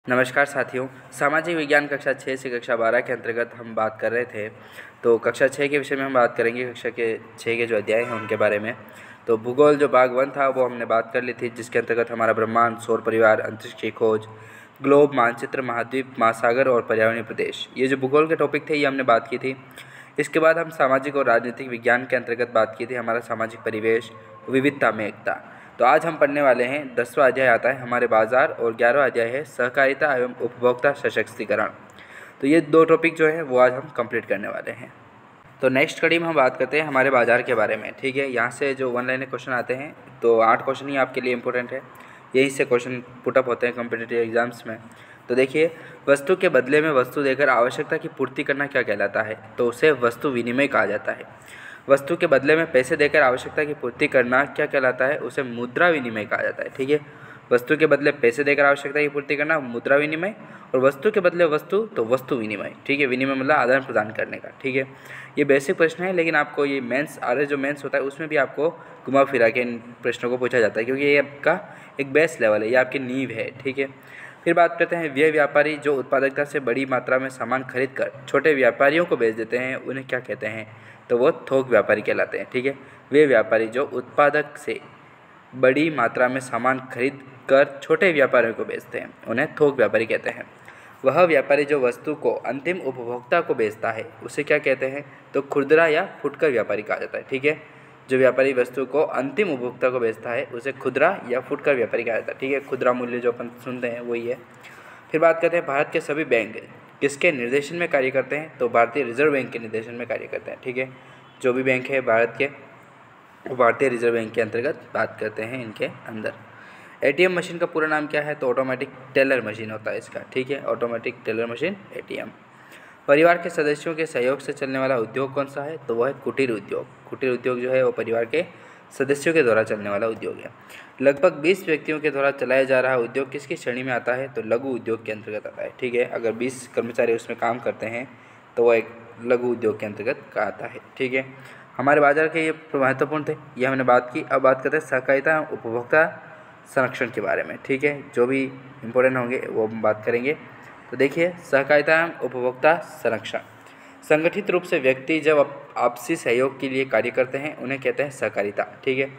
नमस्कार साथियों, सामाजिक विज्ञान कक्षा 6 से कक्षा 12 के अंतर्गत हम बात कर रहे थे। तो कक्षा 6 के विषय में हम बात करेंगे कक्षा के 6 के जो अध्याय हैं उनके बारे में। तो भूगोल जो भाग 1 था वो हमने बात कर ली थी, जिसके अंतर्गत हमारा ब्रह्मांड, सौर परिवार, अंतरिक्ष की खोज, ग्लोब, मानचित्र, महाद्वीप, महासागर और पर्यावरणीय प्रदेश, ये जो भूगोल के टॉपिक थे ये हमने बात की थी। इसके बाद हम सामाजिक और राजनीतिक विज्ञान के अंतर्गत बात की थी हमारा सामाजिक परिवेश, विविधता में एकता। तो आज हम पढ़ने वाले हैं 10वां अध्याय आता है हमारे बाजार, और 11वां अध्याय है सहकारिता एवं उपभोक्ता सशक्तिकरण। तो ये दो टॉपिक जो है वो आज हम कंप्लीट करने वाले हैं। तो नेक्स्ट कड़ी में हम बात करते हैं हमारे बाजार के बारे में। ठीक है, यहाँ से जो वन लाइनर क्वेश्चन आते हैं तो 8 क्वेश्चन ही आपके लिए इंपॉर्टेंट है, यही से क्वेश्चन पुटअप होते हैं कॉम्पिटिटिव एग्जाम्स में। तो देखिए, वस्तु के बदले में वस्तु देकर आवश्यकता की पूर्ति करना क्या कहलाता है? तो उसे वस्तु विनिमय कहा जाता है। वस्तु के बदले में पैसे देकर आवश्यकता की पूर्ति करना क्या कहलाता है? उसे मुद्रा विनिमय कहा जाता है। ठीक है, वस्तु के बदले पैसे देकर आवश्यकता की पूर्ति करना मुद्रा विनिमय, और वस्तु के बदले वस्तु तो वस्तु विनिमय। ठीक है, विनिमय मतलब आदान प्रदान करने का। ठीक है, ये बेसिक प्रश्न है, लेकिन आपको ये मेंस जो मेंस होता है उसमें भी आपको घुमा फिरा के इन प्रश्नों को पूछा जाता है, क्योंकि ये आपका एक बेस लेवल है, ये आपकी नींव है। ठीक है, फिर बात करते हैं व्यय व्यापारी जो उत्पादकता से बड़ी मात्रा में सामान खरीद कर छोटे व्यापारियों को बेच देते हैं, उन्हें क्या कहते हैं? तो वो थोक व्यापारी कहलाते हैं। ठीक है, वे व्यापारी जो उत्पादक से बड़ी मात्रा में सामान खरीद कर छोटे व्यापारियों को बेचते हैं, उन्हें थोक व्यापारी कहते हैं। वह व्यापारी जो वस्तु को अंतिम उपभोक्ता को बेचता है, उसे क्या कहते हैं? तो खुदरा या फुटकर व्यापारी कहा जाता है। ठीक है, जो व्यापारी वस्तु को अंतिम उपभोक्ता को बेचता है उसे खुदरा या फुटकर व्यापारी कहा जाता है। ठीक है, खुदरा मूल्य जो अपन सुनते हैं वही है। फिर बात करते हैं भारत के सभी बैंक किसके निर्देशन में कार्य करते हैं? तो भारतीय रिजर्व बैंक के निर्देशन में कार्य करते हैं। ठीक है, जो भी बैंक है भारत के, वो भारतीय रिजर्व बैंक के अंतर्गत बात करते हैं इनके अंदर। एटीएम मशीन का पूरा नाम क्या है? तो ऑटोमेटिक टेलर मशीन होता है इसका। ठीक है, ऑटोमेटिक टेलर मशीन एटीएम। परिवार के सदस्यों के सहयोग से चलने वाला उद्योग कौन सा है? तो वह है कुटीर उद्योग। कुटीर उद्योग जो है वो परिवार के सदस्यों के द्वारा चलने वाला उद्योग है। लगभग 20 व्यक्तियों के द्वारा चलाया जा रहा उद्योग किसकी श्रेणी में आता है? तो लघु उद्योग के अंतर्गत आता है। ठीक है, अगर 20 कर्मचारी उसमें काम करते हैं तो वह एक लघु उद्योग के अंतर्गत आता है। ठीक है, हमारे बाजार के ये महत्वपूर्ण थे, ये हमने बात की। अब बात करते हैं सहकारिता उपभोक्ता संरक्षण के बारे में। ठीक है, जो भी इम्पोर्टेंट होंगे वो हम बात करेंगे। तो देखिए, सहकारिता उपभोक्ता संरक्षण, संगठित रूप से व्यक्ति जब आपसी सहयोग के लिए कार्य करते हैं उन्हें कहते हैं सहकारिता। ठीक है,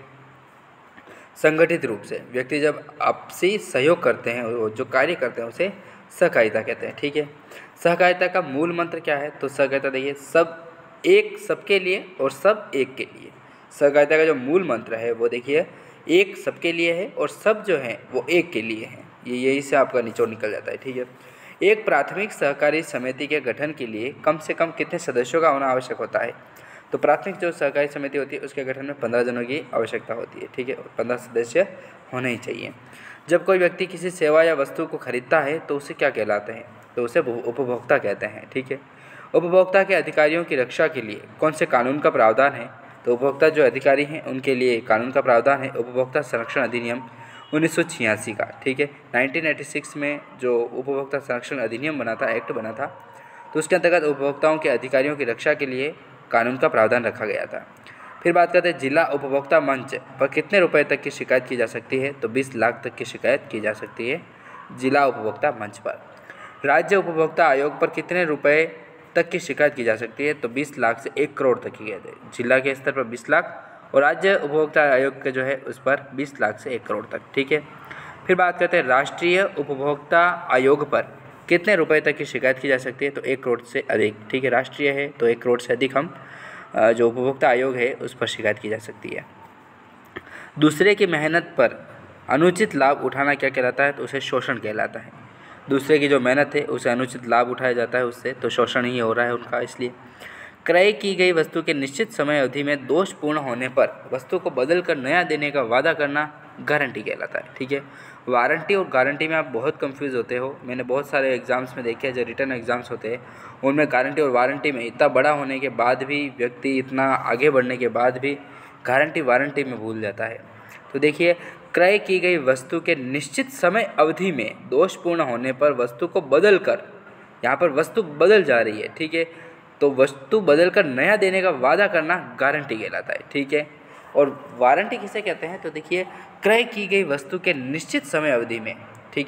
संगठित रूप से व्यक्ति जब आपसी सहयोग करते हैं, वो जो कार्य करते हैं उसे सहकारिता कहते हैं। ठीक है, सहकारिता का मूल मंत्र क्या है? तो सहकारिता देखिए, सब एक सबके लिए और सब एक के लिए। सहकारिता का जो मूल मंत्र है वो देखिए, एक सबके लिए है और सब जो है वो एक के लिए है। ये यही से आपका निचोड़ निकल जाता है। ठीक है, एक प्राथमिक सहकारी समिति के गठन के लिए कम से कम कितने सदस्यों का होना आवश्यक होता है? तो प्राथमिक जो सहकारी समिति होती है उसके गठन में 15 जनों की आवश्यकता होती है। ठीक है, 15 सदस्य होने ही चाहिए। जब कोई व्यक्ति किसी सेवा या वस्तु को खरीदता है तो उसे क्या कहलाते हैं? तो उसे उपभोक्ता कहते हैं। ठीक है, उपभोक्ता के अधिकारियों की रक्षा के लिए कौन से कानून का प्रावधान है? तो उपभोक्ता जो अधिकारी हैं उनके लिए कानून का प्रावधान है उपभोक्ता संरक्षण अधिनियम 1986 का। ठीक है, 1986 में जो उपभोक्ता संरक्षण अधिनियम बना था, एक्ट बना था, तो उसके अंतर्गत उपभोक्ताओं के अधिकारियों की रक्षा के लिए कानून का प्रावधान रखा गया था। फिर बात करते हैं जिला उपभोक्ता मंच पर कितने रुपए तक की शिकायत की जा सकती है? तो 20 लाख तक की शिकायत की जा सकती है जिला उपभोक्ता मंच पर। राज्य उपभोक्ता आयोग पर कितने रुपए तक की शिकायत की जा सकती है? तो 20 लाख से 1 करोड़ तक की कहते हैं। जिला के स्तर पर 20 लाख और राज्य उपभोक्ता आयोग के जो है उस पर 20 लाख से 1 करोड़ तक। ठीक है, फिर बात करते हैं राष्ट्रीय उपभोक्ता आयोग पर कितने रुपए तक की शिकायत की जा सकती है? तो 1 करोड़ से अधिक। ठीक है, राष्ट्रीय है तो 1 करोड़ से अधिक हम जो उपभोक्ता आयोग है उस पर शिकायत की जा सकती है। दूसरे की मेहनत पर अनुचित लाभ उठाना क्या कहलाता है? तो उसे शोषण कहलाता है। दूसरे की जो मेहनत है उसे अनुचित लाभ उठाया जाता है उससे, तो शोषण ही हो रहा है उनका। इसलिए क्रय की गई वस्तु के निश्चित समय अवधि में दोषपूर्ण होने पर वस्तु को बदलकर नया देने का वादा करना गारंटी कहलाता है। ठीक है, वारंटी और गारंटी में आप बहुत कंफ्यूज होते हो। मैंने बहुत सारे एग्जाम्स में देखे हैं, जो रिटर्न एग्जाम्स होते हैं उनमें गारंटी और वारंटी में इतना बड़ा होने के बाद भी व्यक्ति इतना आगे बढ़ने के बाद भी गारंटी वारंटी में भूल जाता है। तो देखिए, क्रय की गई वस्तु के निश्चित समय अवधि में दोषपूर्ण होने पर वस्तु को बदलकर, यहाँ पर वस्तु बदल जा रही है। ठीक है, तो वस्तु बदलकर नया देने का वादा करना गारंटी कहलाता है। ठीक है, और वारंटी किसे कहते हैं? तो देखिए, क्रय की गई वस्तु के निश्चित समय अवधि में, ठीक है,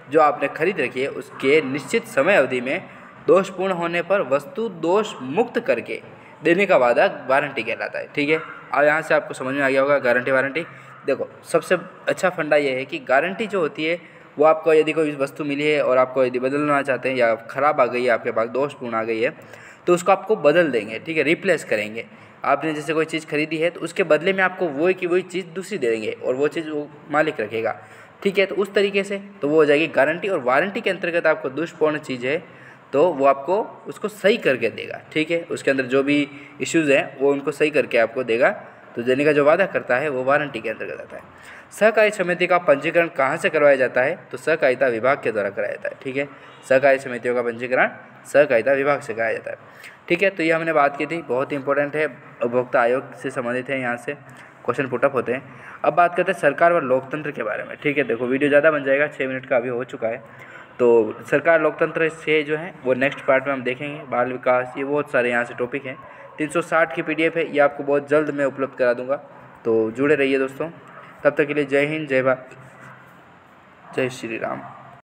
जो आपने खरीद रखी है उसके निश्चित समय अवधि में दोषपूर्ण होने पर वस्तु दोष मुक्त करके देने का वादा वारंटी कहलाता है। ठीक है, अब यहाँ से आपको समझ में आ गया होगा गारंटी वारंटी। देखो सबसे अच्छा फंडा ये है कि गारंटी जो होती है वो आपको यदि कोई वस्तु मिली है और आपको यदि बदलना चाहते हैं या ख़राब आ गई है, आपके पास दोषपूर्ण आ गई है, तो उसको आपको बदल देंगे। ठीक है, रिप्लेस करेंगे। आपने जैसे कोई चीज़ खरीदी है तो उसके बदले में आपको वही की वही चीज़ दूसरी दे देंगे और वो चीज़ वो मालिक रखेगा। ठीक है, तो उस तरीके से तो वो हो जाएगी गारंटी। और वारंटी के अंतर्गत आपको दुष्पूर्ण चीज़ है तो वो आपको उसको सही करके देगा। ठीक है, उसके अंदर जो भी इश्यूज़ हैं वो उनको सही करके आपको देगा। तो देने का जो वादा करता है वो वारंटी के अंतर्गत आता है। सहकारी समिति का पंजीकरण कहाँ से करवाया जाता है? तो सहकारिता विभाग के द्वारा कराया जाता है। ठीक है, सहकारी समितियों का पंजीकरण सहकारिता विभाग से कराया जाता है। ठीक है, तो ये हमने बात की थी, बहुत ही इंपॉर्टेंट है, उपभोक्ता आयोग से संबंधित है, यहाँ से क्वेश्चन पुटअप होते हैं। अब बात करते हैं सरकार व लोकतंत्र के बारे में। ठीक है, देखो वीडियो ज़्यादा बन जाएगा, 6 मिनट का अभी हो चुका है। तो सरकार लोकतंत्र से जो है वो नेक्स्ट पार्ट में हम देखेंगे। बाल विकास, ये बहुत सारे यहाँ से टॉपिक हैं। 360 की PDF है, ये आपको बहुत जल्द मैं उपलब्ध करा दूंगा, तो जुड़े रहिए दोस्तों। तब तक के लिए जय हिंद, जय भारत, जय श्री राम।